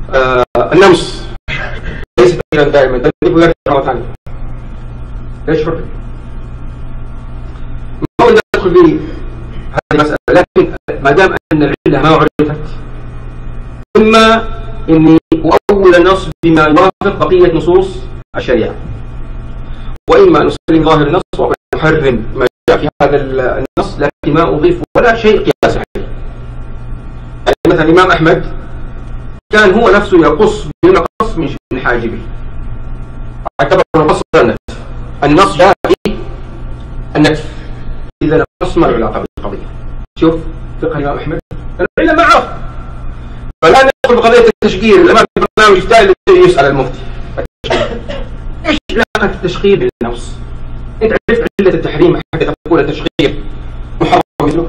النمص ليس تغييرا دائما، تنظيف ويرجع مرة ثانية. ليش حر؟ ما أود أدخل في هذه المسألة، لكن ما دام أن العلة ما عرفت، إما إني أؤول النص بما يوافق بقية نصوص الشريعة، وإما أن أسلم ظاهر النص وأحرم ما جاء في هذا النص، لكن ما أضيف ولا شيء قياس عليه. يعني مثلا الإمام أحمد كان هو نفسه يقص بنقص من حاجبه، اعتبر النص النتف، النص جاء في النتف، إذا النص ما له علاقة بالقضية. شوف فقه الإمام أحمد العلة ما عرف. فالآن ندخل بقضية التشقير. الأمام البرنامج التالي يسأل المفتي إيش علاقة التشقير بالنص؟ أنت عرفت علة التحريم حتى تقول التشقير محرم مثله؟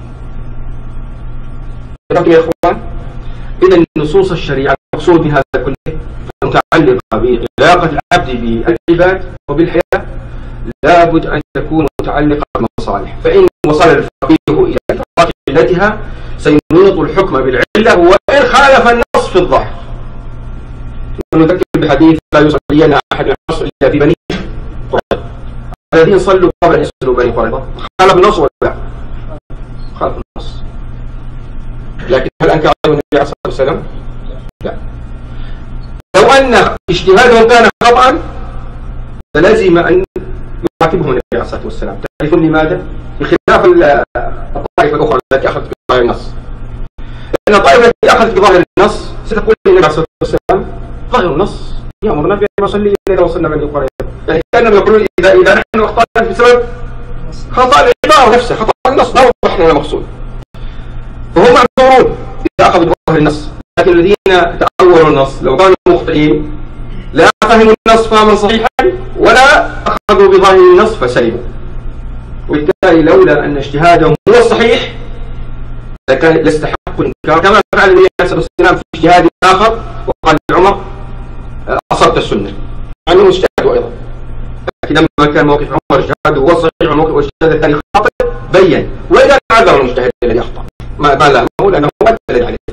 لكن يا إخوان، إذا نصوص الشريعة المقصود من هذا كله متعلقة بعلاقة العبد بالعباد وبالحياة، لابد أن تكون متعلقة بالمصالح. فإن وصل الفقيه إلى إدراك علتها سينوط الحكم بالعلة وإن خالف النص في الظاهر. ونذكر بحديث لا يصلين أحد العصر إلا في بني قريظة، الذين صلوا قبل أن يصلوا بني قريظة خالف النص ولا لا؟ خالف النص. لكن هل أنكر النبي عليه الصلاة والسلام؟ لا. لو أن اجتهادهم كان خطأ فلازم أن يعاقبهم النبي عليه الصلاة والسلام. تعرفون لماذا؟ بخلاف الطائفة الأخرى التي أخذت بظاهر النص. لأن الطائفة التي أخذت بظاهر النص ستقول للنبي عليه الصلاة والسلام ظاهر النص يأمرنا بأن نصلي إذا وصلنا بني قريظة. يعني كانوا يقولون إذا نحن أخطأنا بسبب خطأ العبارة نفسه، خطأ النص لا وضح لنا المقصود، فهم معذورون إذا أخذوا بظاهر النص. لكن الذين تأولوا النص لو كانوا مخطئين لا فهموا النص فهما صحيحا ولا أخذوا بظاهر النص فسلموا. وبالتالي لولا أن اجتهادهم هو الصحيح لكان لاستحقوا الإنكار، كما فعل النبي عليه الصلاة والسلام في اجتهاد آخر وقال لعمر أصبت السنة، مع أنهم اجتهدوا أيضا. لكن لما كان موقف عمر اجتهاده هو الصحيح واجتهاد الثاني خاطئ بين، وإذا عذر المجتهد الذي أخطأ ما لا هو لأنه هو الذي عليه.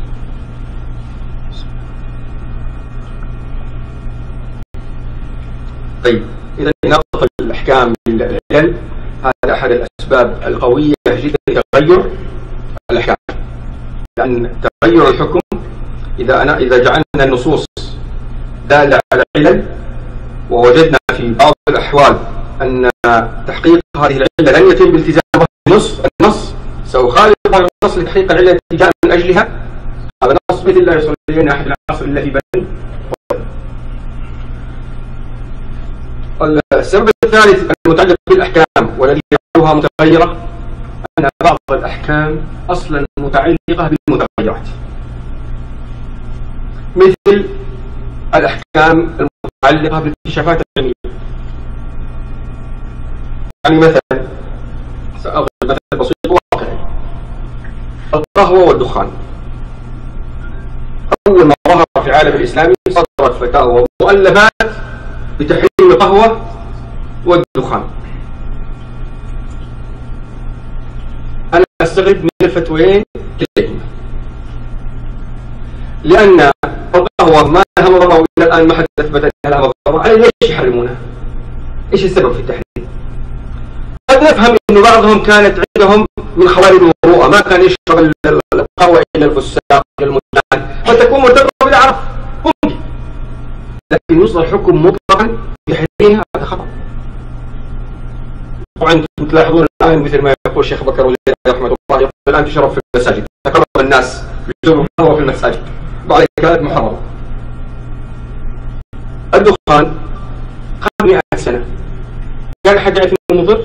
طيب إذا نقطة الأحكام بالعلل، هذا أحد الأسباب القوية جدا لتغير الأحكام. لأن تغير الحكم إذا جعلنا النصوص دالة على علل ووجدنا في بعض الأحوال أن تحقيق هذه العلة لن يتم بالتزام النص سيخالف النص لتحقيق العلة التي جاء من أجلها، هذا نص مثل لا يصلين أحد العصر إلا في بني. السبب الثالث المتعلق بالأحكام والذي يجعلها متغيرة أن بعض الأحكام أصلا متعلقة بالمتغيرات، مثل الأحكام المتعلقة بالاكتشافات العلمية. يعني مثلا سأضرب مثل بسيط واقعي، القهوة والدخان. أول ما ظهر في العالم الإسلامي صدرت فتاوى ومؤلفات بتحريم القهوة والدخان. أنا أستغرب من الفتوين كليهما، لأن القهوة ما لها مضرة وإلى الآن ما حد أثبت أنها لها مضرة، على ليش يحرمونها؟ إيش السبب في التحريم؟ قد نفهم إنه بعضهم كانت عندهم من خوارم المروءة، ما كان يشرب القهوة إلى الفساق إلى المدان، فتكون مرتبطة بالعرف ممكن، لكن يصدر حكم مطلقا بتحريمها هذا خطأ. طبعا تلاحظون الآن مثل ما يقول الشيخ بكر وزير رحمه الله، يقول الآن تشرب في المساجد، تكرم الناس يشربوا القهوة في المساجد، بعض كانت محرمة. الدخان 500 سنة كان أحد يعرف أنه مضر؟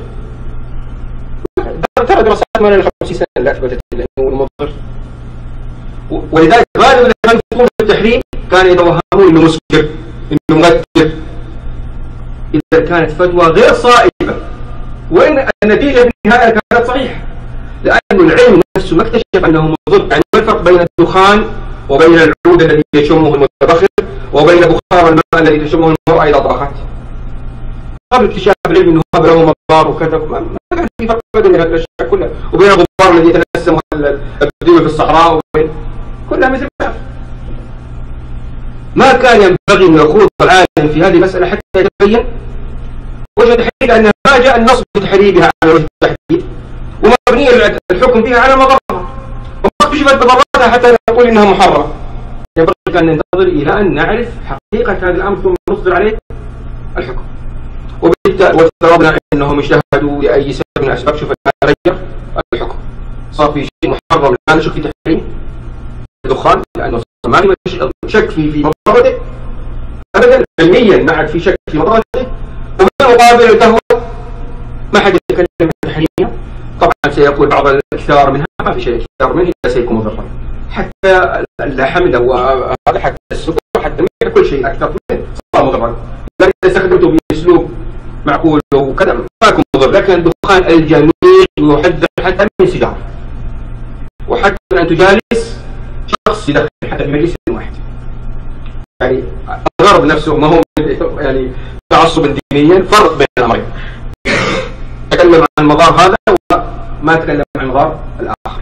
ترى دراسات ما لها 50 سنة لا أثبتت أنه مضر، ولذلك غالبا إذا كان يقوم بالتحريم كان يتوهمون أنه مسكر أنه مغتر، إذا كانت فتوى غير صائبة، وإن النتيجة في النهاية كانت صحيحة، لأن العلم نفسه ما اكتشف أنه مضر. يعني ما الفرق بين الدخان وبين العود الذي يشمه المتبخر وبين بخار الماء الذي تشمه المرأة إذا طبخت؟ قبل اكتشاف العلم أنه هذا له مضار وكذا، ما كان في فرق بين هذه الأشياء كلها، وبين الغبار الذي يتنسم البدو في الصحراء، وبين كلها مثل بعض. ما كان ينبغي أن يخوض العالم في هذه المسألة حتى يتبين وجه تحرير، لأن ما جاء النص بتحريرها على وجه التحديد، ومبني الحكم بها على مضرها، وما اكتشفت مضراتها حتى نقول إنها محرمة. ينبغي أن ننتظر إلى أن نعرف حقيقة هذا الأمر ثم نصدر عليه الحكم. وافترضنا أنهم اجتهدوا لأي سبب من الأسباب، شوف غير الحكم، صار في شيء محرم لا نشك في تحريم الدخان، لأنه ما في شك في مضرته أبدا، علميا ما عاد في شك في مضرته، وبالمقابل القهوة ما حد يتكلم عن تحريمها. طبعا سيقول بعض الكثار منها ما في شيء كثار منه إلا سيكون مضرا، حتى اللحم لو هذا، حتى السكر، حتى كل شيء أكثر منه صار مضرا، لكن إذا استخدمته بأسلوب معقول وكذا ما يكون مضر. لكن الدخان الجميع يحذر حتى من سيجارة، وحتى أن تجالس شخص يدخن حتى في مجلس واحد. يعني الغرب نفسه ما هو يعني تعصبا دينيا، فرق بين الأمرين، تكلم عن مضار هذا وما تكلم عن مضار الآخر.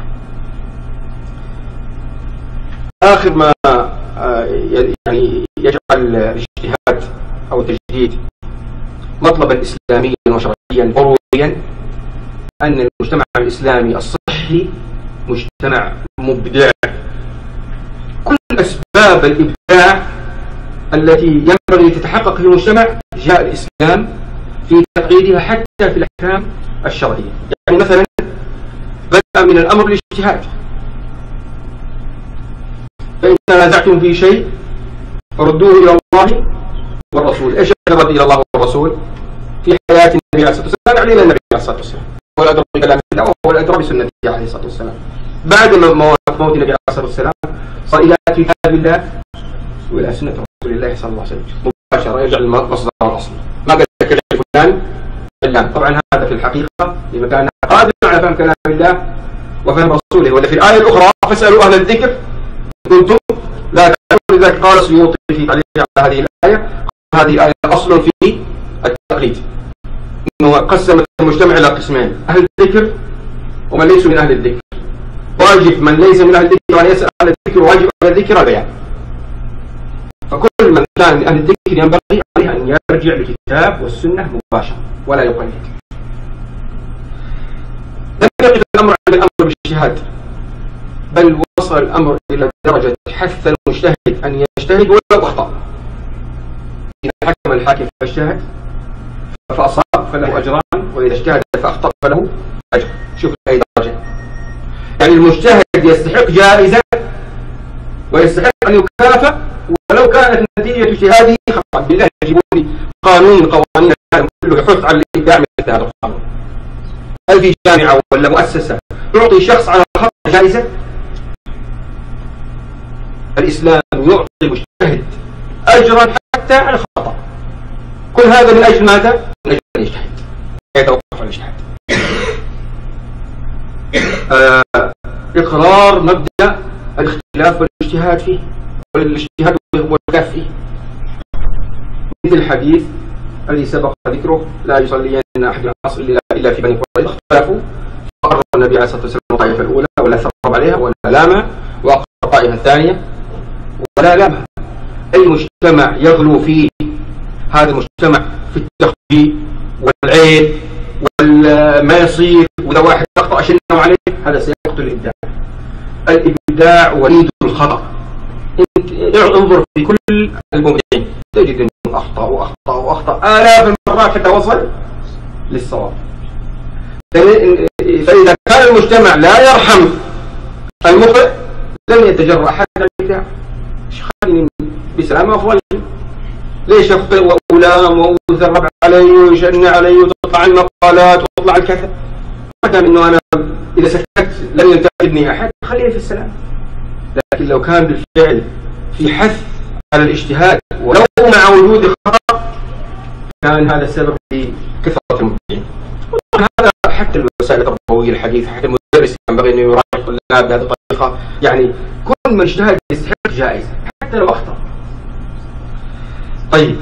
آخر ما يعني يجعل الاجتهاد أو التجديد مطلبا إسلاميا وشرعيا ضروريا أن المجتمع الإسلامي الصحي مجتمع مبدع. كل أسباب الإبداع التي ينبغي تتحقق في المجتمع جاء الإسلام في تقييدها حتى في الأحكام الشرعية. يعني مثلا بدأ من الأمر الاجتهاد، فإن تنازعتم في شيء فردوه إلى الله والرسول. إيش الرد إلى الله والرسول؟ في حياة النبي عليه الصلاة والسلام علينا النبي عليه الصلاة والسلام، هو الأدرى بكلام الله وهو الأدرى بسنته عليه الصلاة والسلام. بعد موت النبي عليه الصلاة والسلام صار إلى كتاب الله وإلى سنة رسول الله صلى الله عليه وسلم مباشرة، يرجع المصدر الأصلي. ما قد كلام فلان علان. طبعا هذا في الحقيقة لما كان قادر على فهم كلام الله وفهم رسوله. ولا في الآية الأخرى فاسألوا أهل الذكر كنتم لا تعلمون. لذلك قال السيوطي في تعليقه على هذه الآية: هذه الآية أصل في التقليد، أنه قسم المجتمع إلى قسمين: أهل الذكر ومن ليسوا من أهل الذكر. واجب من ليس من أهل الذكر أن يسأل أهل الذكر، وواجب أهل الذكر البيان. فكل من كان من أهل الذكر ينبغي عليه أن يرجع للكتاب والسنة مباشرة ولا يقلد. لم يقف الأمر عند الأمر بالاجتهاد، بل وصل الأمر إلى درجة حث المجتهد أن يجتهد ولو أخطأ. إذا حكم الحاكم فاجتهد فأصاب فله أجران، وإذا اجتهد فأخطأ فله أجر. شوف أي درجة. يعني المجتهد يستحق جائزة ويستحق أن يكافئ ولو كانت نتيجة اجتهاده خطأ. بالله يجيبون لي قانون قوانين العالم كله يحث على الإبداع مثل هذا القانون. هل في جامعة ولا مؤسسة تعطي شخص على خطأ جائزة؟ الإسلام يعطي المجتهد أجرا حتى على الخطأ. كل هذا من أجل ماذا؟ من أجل أن يجتهد، يتوقف على الاجتهاد. إقرار مبدأ الاختلاف والاجتهاد فيه، والاجتهاد هو الخلاف فيه. مثل الحديث الذي سبق ذكره: لا يصلين أحد العصر إلا في بني قريظة. اختلفوا فقرر النبي عليه الصلاة والسلام الطائفة الأولى ولا ثرب عليها ولا لامها، وأقر الطائفة الثانية ولا لامها. أي مجتمع يغلو فيه هذا المجتمع في التخبي والعيب وما يصير، وإذا واحد أخطأ شنو عليه، هذا سيقتل الإبداع. الإبداع وليد الخطأ. انظر في كل المبدعين تجد أنه أخطأ وأخطأ وأخطأ آلاف المرات حتى وصل للصواب. فإذا كان المجتمع لا يرحم المخطئ لن يتجرأ أحد على الإبداع. خليني بسلامة أفضل. ليش أخطئ وألام ويثرب علي ويشن علي وتطلع المقالات وتطلع الكذا؟ ما دام إنه أنا إذا سكت لن ينتقدني أحد، خليني في السلام. لكن لو كان بالفعل في حث على الاجتهاد ولو مع وجود خطأ، كان هذا السبب في كثرة المبدعين. هذا حتى الوسائل التربوية الحديثة، حتى المدرس ينبغي أنه يراعي الطلاب بهذه الطريقة. يعني كل من اجتهد يستحق جائزة حتى لو أخطأ. طيب،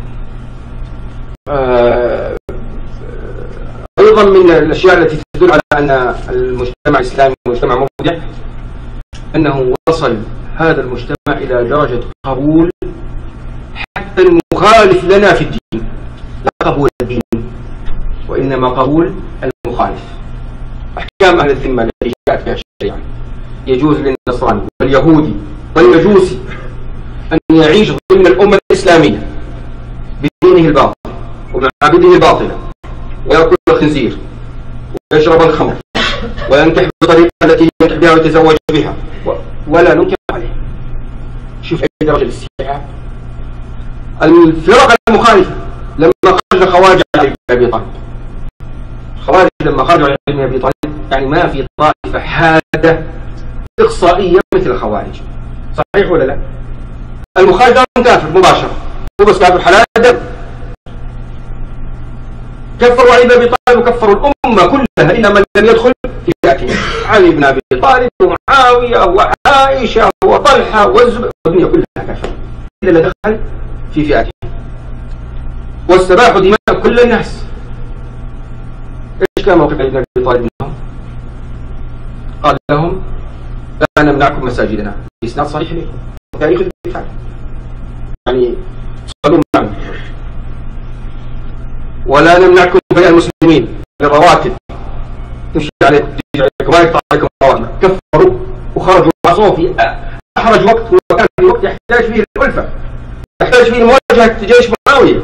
أيضا من الأشياء التي تدل على أن المجتمع الإسلامي مجتمع مبدع أنه وصل هذا المجتمع إلى درجة قبول المخالف لنا في الدين، لا قبول الدين وإنما قبول المخالف. أحكام أهل الذمة التي جاءت فيها الشريعة: يجوز للنصراني واليهودي والمجوسي أن يعيش ضمن الأمة الإسلامية بدينه الباطل وبمعابده الباطلة، ويأكل الخنزير ويشرب الخمر وينكح بالطريقة التي ينكح بها ويتزوج بها ولا ننكر عليه. شوف أي درجة الاستيعاب. الفرق المخالفة لما خرج خوارج علي بن أبي طالب، الخوارج لما خرجوا علي بن أبي طالب يعني ما في طائفة حادة إقصائية مثل الخوارج، صحيح ولا لا؟ المخالف كافر مباشرة، هو بس كافر حلال الدم. كفروا علي بن أبي طالب وكفروا الأمة كلها إلا من لم يدخل في فئته: علي بن أبي طالب ومعاوية وعائشة وطلحة والزبير، والدنيا كلها كافر إلا اللي دخل في فئته. واستباحوا دماء كل الناس. ايش كان موقف علي بن أبي طالب منهم؟ قال لهم: لا نمنعكم مساجدنا، بإسناد صحيح لكم تاريخ الدفاع، يعني صلوا معنا، ولا نمنعكم بين المسلمين للرواتب تمشي عليكم تجي عليكم ما يقطع عليكم الرواتب. كفروا وخرجوا وعصوا في أحرج وقت، وكان في وقت يحتاج فيه الألفة، يحتاج فيه مواجهة جيش معاوية.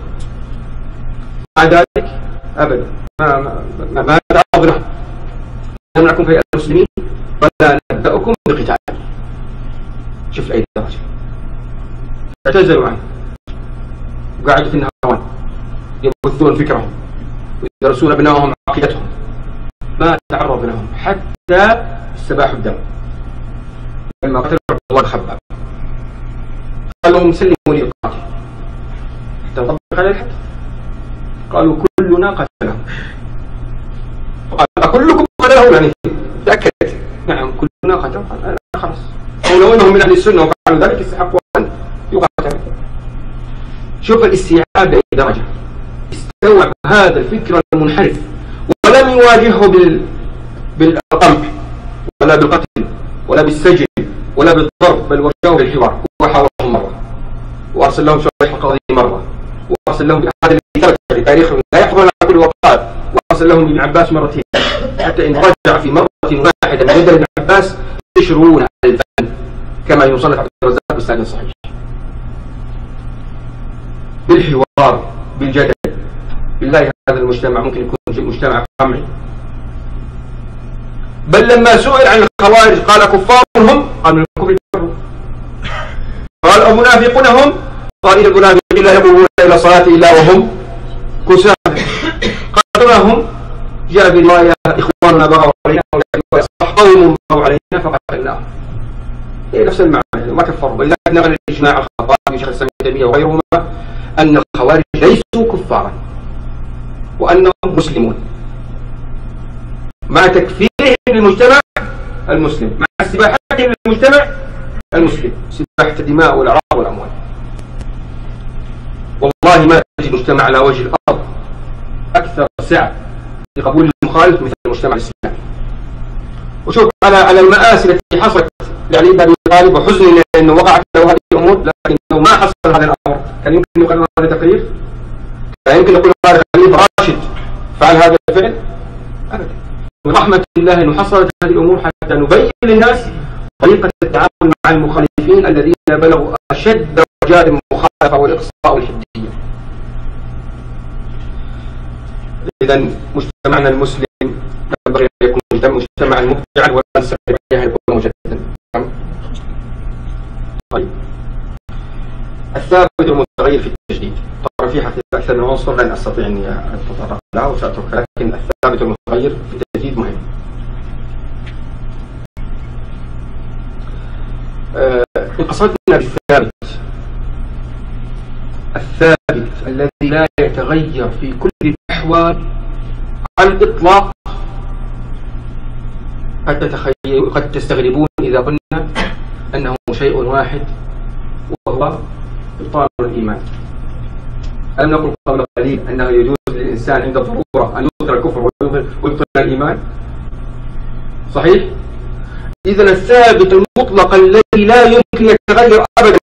مع ذلك أبدا ما تعرض لهم. نمنعكم بين المسلمين ولا نبدأكم بقتال. شوف أي درجة. اعتزلوا عنه وقعدوا في النهوان يبثون فكرهم ويدرسون أبنائهم عقيدتهم، ما تعرض لهم حتى استباحوا الدم. لما قتلوا عبد الله الخباب قال لهم: سلموا لي القاتل حتى نطبق عليه الحد. قالوا: كلنا قتله. قال: أكلكم قتله؟ يعني تأكد نعم كلنا قتله. قال: خلاص، ولو أنهم من أهل السنة وفعلوا ذلك يستحقوا أن يقاتلوا. شوف الاستيعاب لأي درجة. استوعب هذا الفكر المنحرف ولم يواجهه بالقمع ولا بالقتل ولا بالسجن ولا بالضرب، بل واجهه بالحوار. وحاورهم مرة، وأرسل لهم شريح القضية مرة، وأرسل لهم هذا الذي ثبت في تاريخهم لا يحضرون على كل وقائع، وأرسل لهم ابن عباس مرتين، حتى إن رجع في مرة واحدة من يد ابن عباس 20,000 كما يصنف عبد الرزاق بإسناد صحيح. بالحوار بالجدل. بالله هذا المجتمع ممكن يكون مجتمع قمعي؟ بل لما سئل عن الخوارج قال: كفارهم، قال: من الكفر كفروا. قال: المنافقون هم، قال: إن المنافقين لا يقومون إلى الصلاة إلا وهم كسالى. قال: ما هم؟ جاء بالرواية: إخواننا بغوا علينا قوم بغوا علينا فقتلناهم. هي نفس المعنى، ما كفروا. ولذلك نقل الإجماع الخطابي شيخ الإسلام ابن تيمية وغيرهما أن الخوارج ليسوا كفارا وأنهم مسلمون، مع تكفيرهم للمجتمع المسلم، مع استباحتهم للمجتمع المسلم، استباحة الدماء والأعراض والأموال. والله ما تجد مجتمع على وجه الأرض أكثر سعة لقبول المخالف مثل المجتمع الإسلامي. وشوف على المآسي التي حصلت لعلي بن أبي طالب وحزن لأنه وقعت له هذه الأمور، لكنه ما حصل هذا الأمر. كان يمكن أن يقال هذا تقرير؟ كان يمكن أن يقول هذا خليفة راشد فعل هذا الفعل؟ أبدا. من رحمة الله أنه حصلت هذه الأمور حتى نبين للناس طريقة التعامل مع المخالفين الذين بلغوا أشد درجات المخالفة والإقصاء والحدية. إذا مجتمعنا المسلم ينبغي أن يكون مجتمعا مبدعا ولا نستطيع أن يكون مجددا. طيب، الثابت المتغير في التجديد. طبعا في حقيقة أكثر من عنصر لن أستطيع أن أتطرق له وسأترك، لكن الثابت المتغير في التجديد مهم. إن قصدنا بالثابت الثابت الذي لا يتغير في كل الأحوال على الإطلاق، قد تستغربون إذا قلنا أنه شيء واحد وهو إبطال الإيمان. ألم نقل قبل قليل أنه يجوز للإنسان عند الضرورة أن يظهر الكفر ويبطل الإيمان؟ صحيح؟ إذن الثابت المطلق الذي لا يمكن يتغير أبدا